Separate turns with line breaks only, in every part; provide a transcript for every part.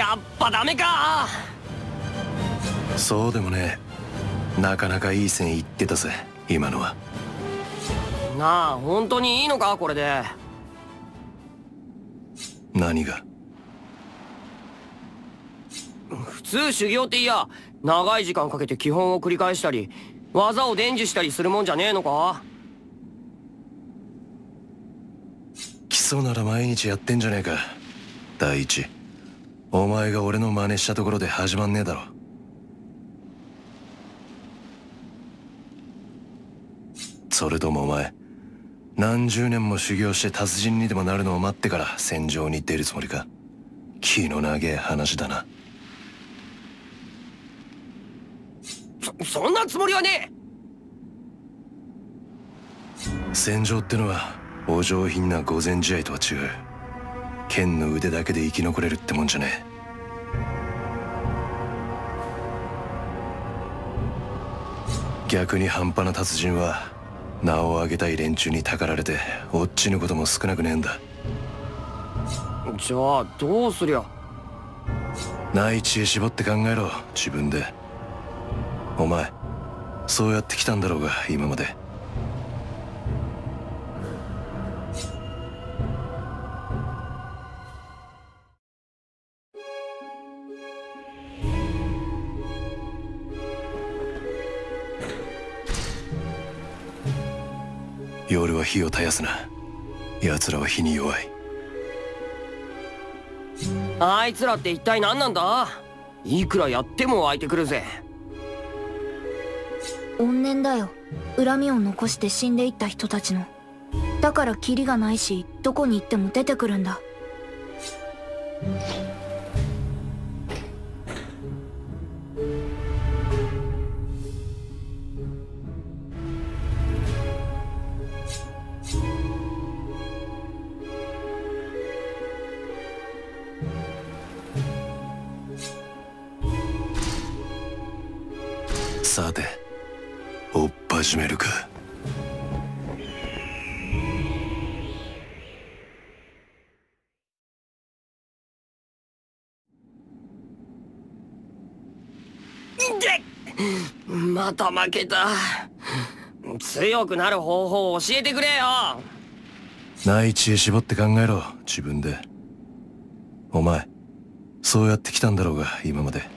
やっぱダメか。
そうでもねえ。なかなかいい線いってたぜ今のは。
なあ本当にいいのかこれで。
何が？
普通修行っていや長い時間かけて基本を繰り返したり技を伝授したりするもんじゃねえのか。
基礎なら毎日やってんじゃねえか。第一お前が俺の真似したところで始まんねえだろ。それともお前何十年も修行して達人にでもなるのを待ってから戦場に出るつもりか。気の長え話だな。
そんなつもりはね
え。戦場ってのはお上品な御前試合とは違う。剣の腕だけで生き残れるってもんじゃねえ。逆に半端な達人は名を上げたい連中にたかられて落ちぬことも少なくねえんだ。
じゃあどうすりゃ。
内地へ絞って考えろ自分で。お前そうやってきたんだろうが今まで。夜は火を絶やすな。奴らは火に弱い。
あいつらって一体何なんだ。いくらやっても湧いてくるぜ。
怨念だよ。恨みを残して死んでいった人たちの。だからキリがないしどこに行っても出てくるんだ。
さて追っ始めるか。
また負けた。強くなる方法を教えてくれよ。
内地へ絞って考えろ自分で。お前そうやってきたんだろうが今まで。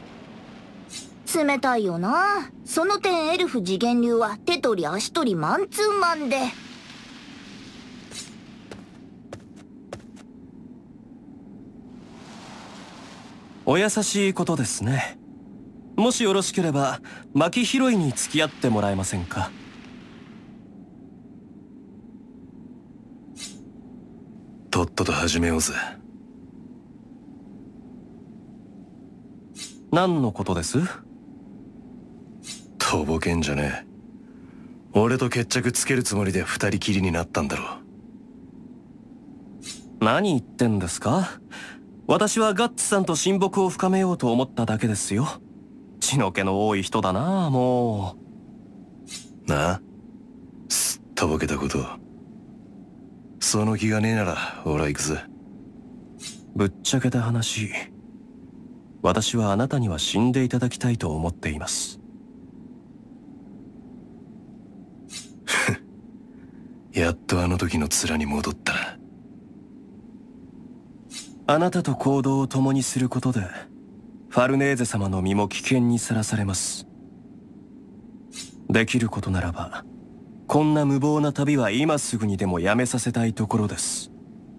冷たいよな。その点エルフ次元流は手取り足取りマンツーマンで。
お優しいことですね。もしよろしければ薪拾いに付き合ってもらえませんか。
とっとと始めようぜ。
何のことです？
とぼけんじゃねえ。俺と決着つけるつもりで二人きりになったんだろ
う。何言ってんですか。私はガッツさんと親睦を深めようと思っただけですよ。血の気の多い人だなあ。も
うなあ。すっとぼけたこと。その気がねえなら俺は行くぜ。
ぶっちゃけた話、私はあなたには死んでいただきたいと思っています。
やっとあの時の面に戻ったな。
あなたと行動を共にすることでファルネーゼ様の身も危険にさらされます。できることならばこんな無謀な旅は今すぐにでもやめさせたいところです。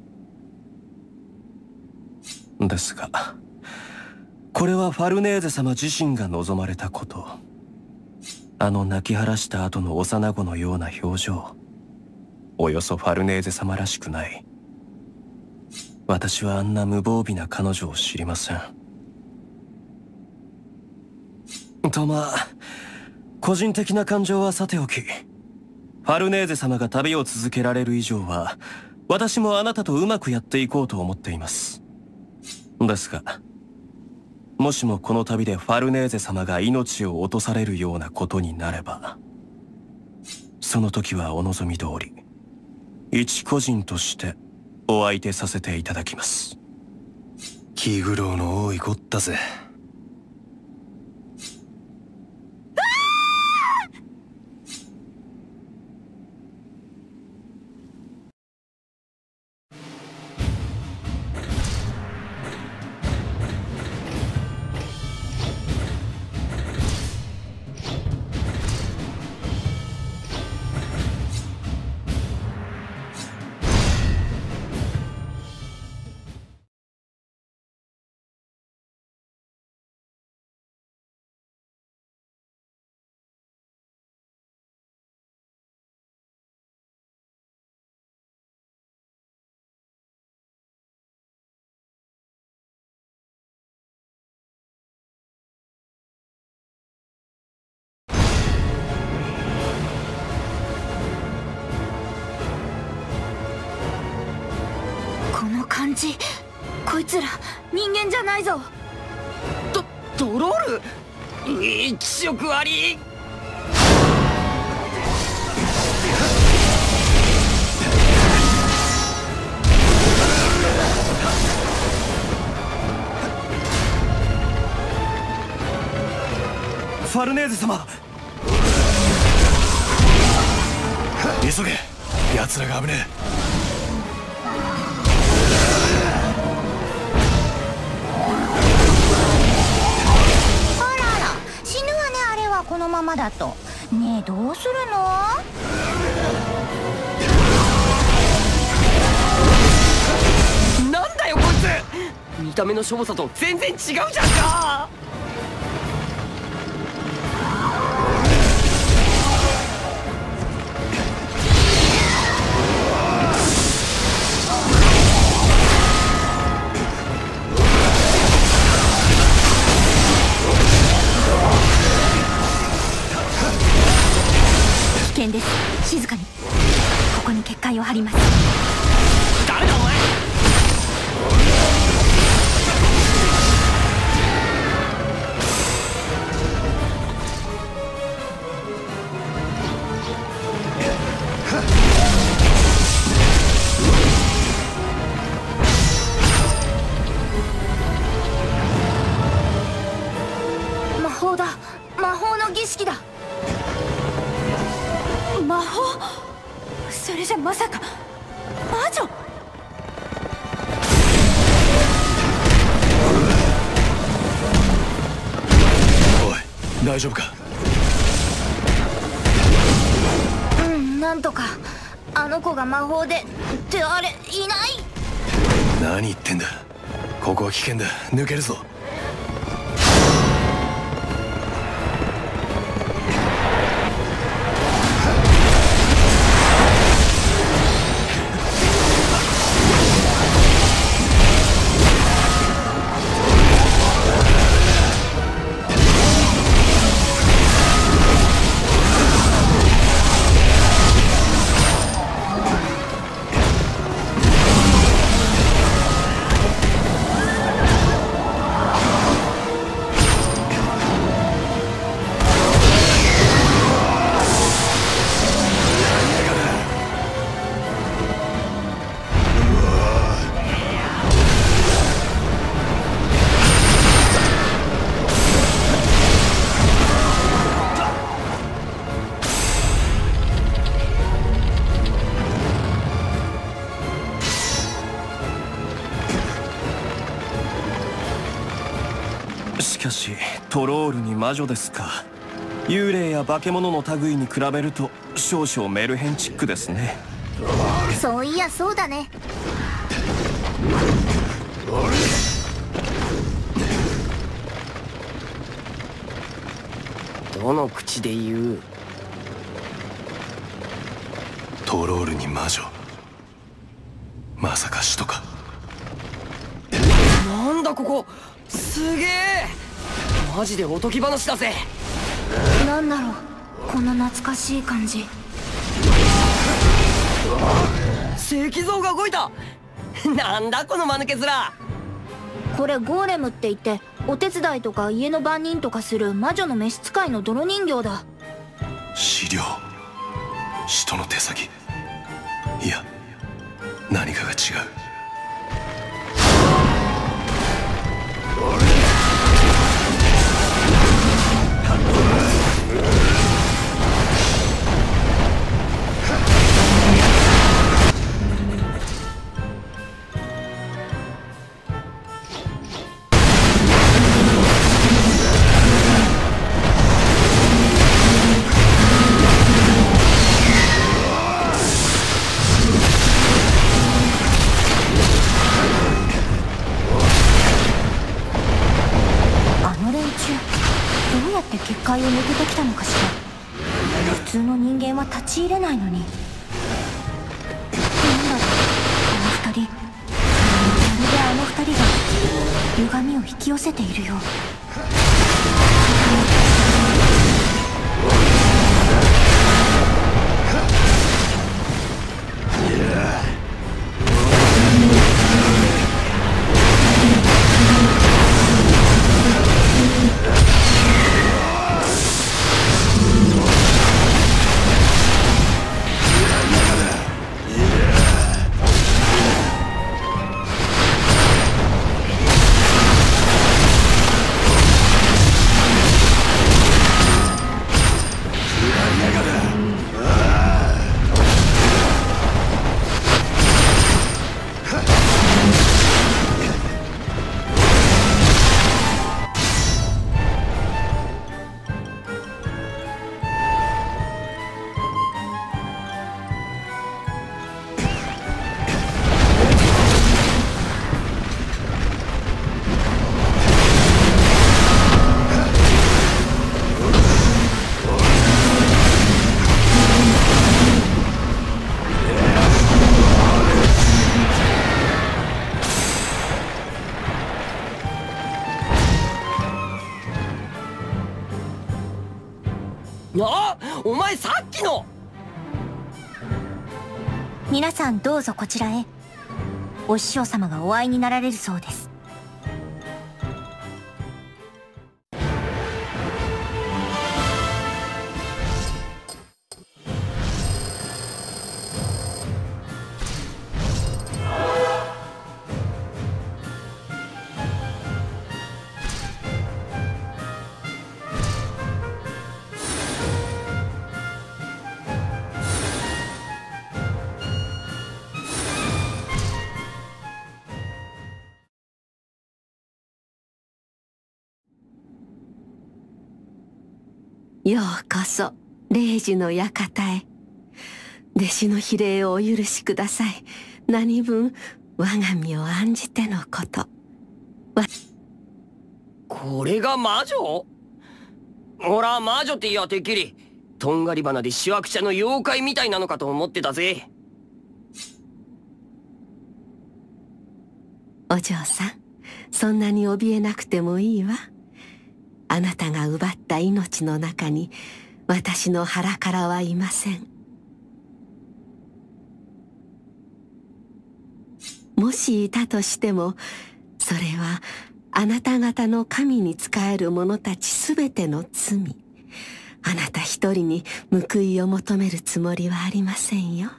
ですがこれはファルネーゼ様自身が望まれたこと。あの泣き晴らした後の幼子のような表情、およそファルネーゼ様らしくない。私はあんな無防備な彼女を知りません。とまあ個人的な感情はさておき、ファルネーゼ様が旅を続けられる以上は私もあなたとうまくやっていこうと思っています。ですがもしもこの旅でファルネーゼ様が命を落とされるようなことになれば、その時はお望み通り一個人としてお相手させていただきます。
気苦労の多いこったぜ。
感じ、こいつら人間じゃないぞ。
ドロール、気色悪い。
ファルネーゼ様、
急げ、奴らが危ねえ。
このままだと。ねえ、どうするの？
なんだよこいつ、見た目のしょぼさと全然違うじゃんか。
危険です。静かに。ここに結界を張ります。
誰だお前。
魔法だ。魔法の儀式だ。
魔法？それじゃまさか魔女？
おい、大丈夫か？
うん、なんとか。あの子が魔法でってあれいない。
何言ってんだ。ここは危険だ。抜けるぞ。
しかしトロールに魔女ですか。幽霊や化け物の類に比べると少々メルヘンチックですね。
そういやそうだね。
どの口で言う。
トロールに魔女、まさか使徒か。
なんだここ、すげえ。マジでおとぎ話だぜ。
なんだろう、この懐かしい感じ。
石像が動いた。なんだこの間抜け面。
これゴーレムって言って、お手伝いとか家の番人とかする魔女の召使いの泥人形だ。
資料、使徒の手先。いや、何かが違う。
結界を抜けてきたのかしら。普通の人間は立ち入れないのに。なんだろう、あの二人。まるであの二人が歪みを引き寄せているよう。
あ、お前さっきの。
皆さんどうぞこちらへ。お師匠様がお会いになられるそうです。
ようこそ霊樹の館へ。弟子の非礼をお許しください。何分我が身を案じてのこと。
これが魔女？ほら、魔女って言やてっきりとんがり花でしわくちゃの妖怪みたいなのかと思ってたぜ。
お嬢さん、そんなに怯えなくてもいいわ。あなたが奪った命の中に私の腹からはいません。もしいたとしても、それはあなた方の神に仕える者たちすべての罪。あなた一人に報いを求めるつもりはありませんよ。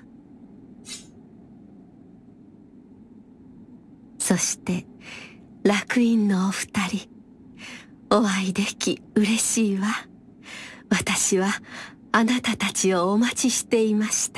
そして楽園のお二人、お会いでき嬉しいわ。私はあなたたちをお待ちしていました。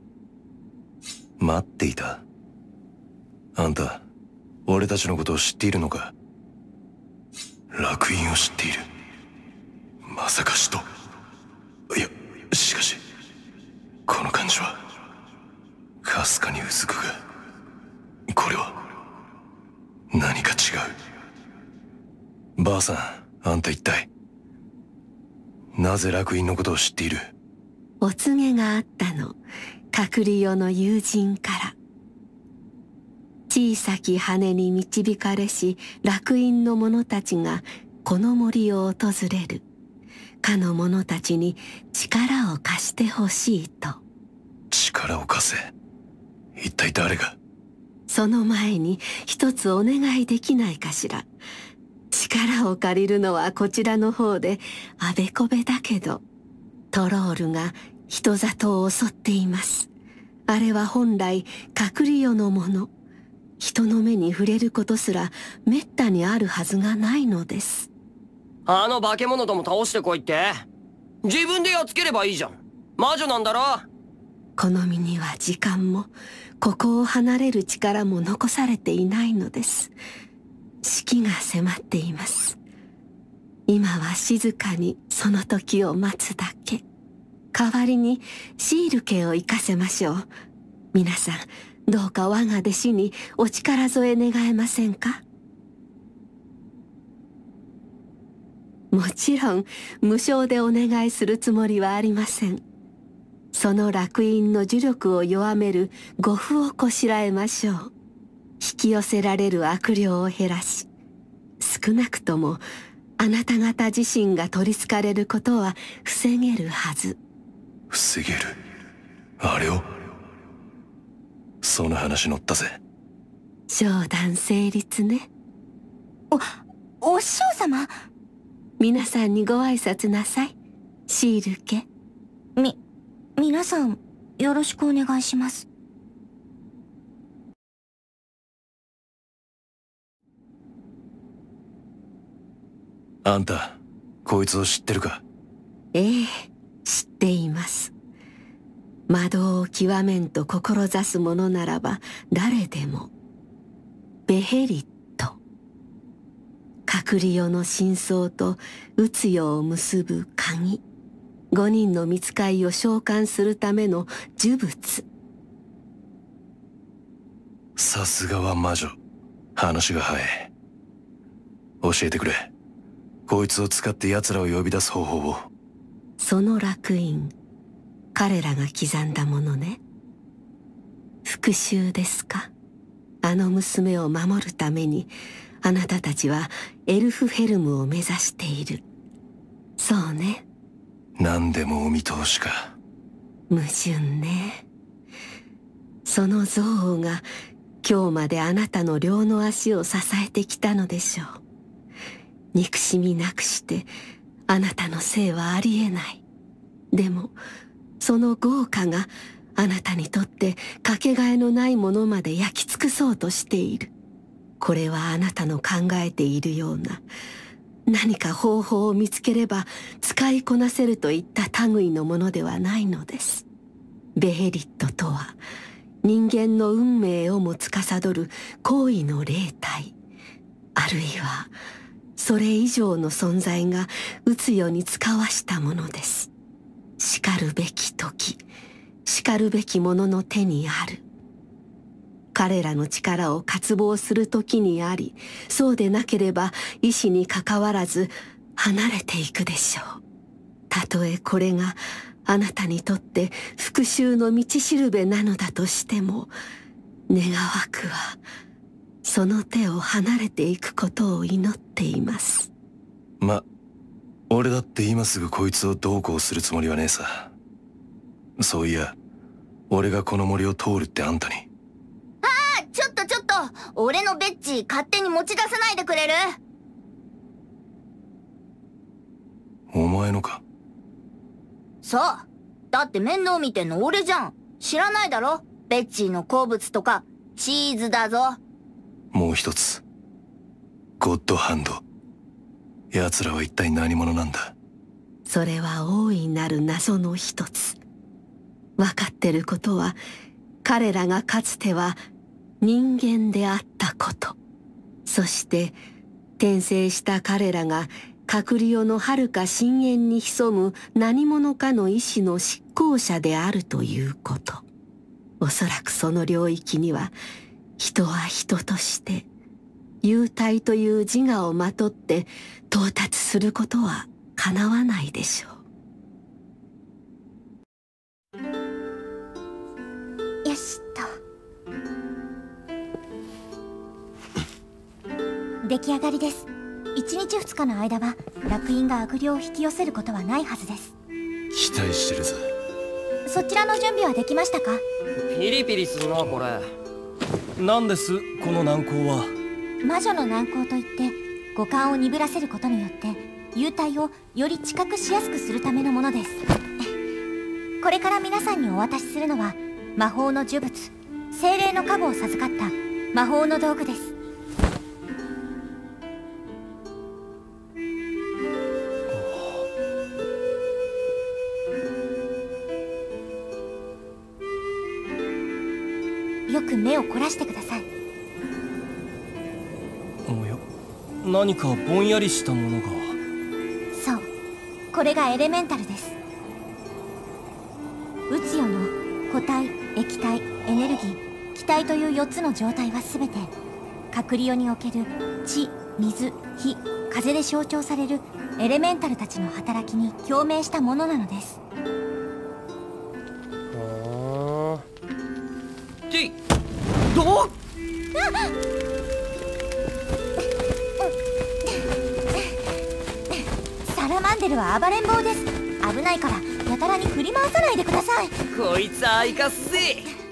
待っていた？あんた、俺たちのことを知っているのか？楽園を知っている。まさか使徒？いや、しかしこの感じはかすかに薄くが。これは何か違う。ばあさん、あんた一体なぜ楽園のことを知っている？
お告げがあったの。隔離用の友人から。小さき羽に導かれし楽園の者たちがこの森を訪れる。かの者たちに力を貸してほしいと。
力を貸せ？一体誰が？
その前に一つお願いできないかしら。力を借りるのはこちらの方であべこべだけど、トロールが人里を襲っています。あれは本来隔離用のもの。 人の目に触れることすらめったにあるはずがないのです。
あの化け物ども倒してこいって？自分でやっつければいいじゃん。魔女なんだろ。
この身には時間もここを離れる力も残されていないのです。死期が迫っています。今は静かにその時を待つだけ。代わりにシール家を生かせましょう。皆さん、どうか我が弟子にお力添え願えませんか？もちろん無償でお願いするつもりはありません。その烙印の呪力を弱める護符をこしらえましょう。引き寄せられる悪霊を減らし、少なくともあなた方自身が取りつかれることは防げるはず。
防げる？あれを？その話乗ったぜ。
商談成立ね。
お師匠様。
皆さんにご挨拶なさい。シール家。
皆さん、よろしくお願いします。
あんた、こいつを知ってるか？
ええ、知っています。魔道を極めんと志す者ならば誰でも。ベヘリット。隔離世の真相と宇津世を結ぶ鍵。5人の御使いを召喚するための呪物。
さすがは魔女。話が早い。教えてくれ。こいつを使って奴らを呼び出す方法を。
その烙印、彼らが刻んだものね。復讐ですか？あの娘を守るためにあなたたちはエルフヘルムを目指している。そうね。
何でもお見通しか。
矛盾ね。その憎悪が今日まであなたの両の足を支えてきたのでしょう。憎しみなくしてあなたの生はありえない。でもその業火があなたにとってかけがえのないものまで焼き尽くそうとしている。これはあなたの考えているような何か方法を見つければ使いこなせるといった類のものではないのです。ベヘリットとは人間の運命をも司る高位の霊体、あるいはそれ以上の存在が宇津世に使わしたものです。しかるべき時、しかるべきものの手にある。彼らの力を渇望する時にあり、そうでなければ意志にかかわらず離れていくでしょう。たとえこれがあなたにとって復讐の道しるべなのだとしても、願わくはその手を離れていくことを祈っています。
俺だって今すぐこいつをどうこうするつもりはねえさ。そういや、俺がこの森を通るってあんたに。
ちょっと俺のベッジ勝手に持ち出さないでくれる？
お前のか？
そう。だって面倒見てんの俺じゃん。知らないだろ？ベッジの好物とかチーズだぞ。
もう一つ、ゴッドハンド。奴らは一体何者なんだ？
それは大いなる謎の一つ。分かってることは、彼らがかつては人間であったこと。そして転生した彼らが隔離世の遥か深淵に潜む何者かの意志の執行者であるということ。おそらくその領域には人は人として幽体という自我をまとって到達することはかなわないでしょ
よしっと。出来上がりです。1日2日の間は烙印が悪霊を引き寄せることはないはずです。
期待してるぞ。
そちらの準備はできましたか？
ピリピリすんなこれ。
何ですこの難航は？
魔女の難航といって五感を鈍らせることによって幽体をより知覚しやすくするためのものです。これから皆さんにお渡しするのは魔法の呪物、精霊の加護を授かった魔法の道具です。よく目を凝らしてください。
おや、何かぼんやりしたものが。
そう、これがエレメンタルです。宇宙の固体、液体、エネルギー、気体という4つの状態は全てカクリオにおける地、水、火、風で象徴されるエレメンタルたちの働きに共鳴したものなのです。
どう？
サラマンデルは暴れん坊です。危ないからやたらに振り回さないでください。
こいつは生かすぜ。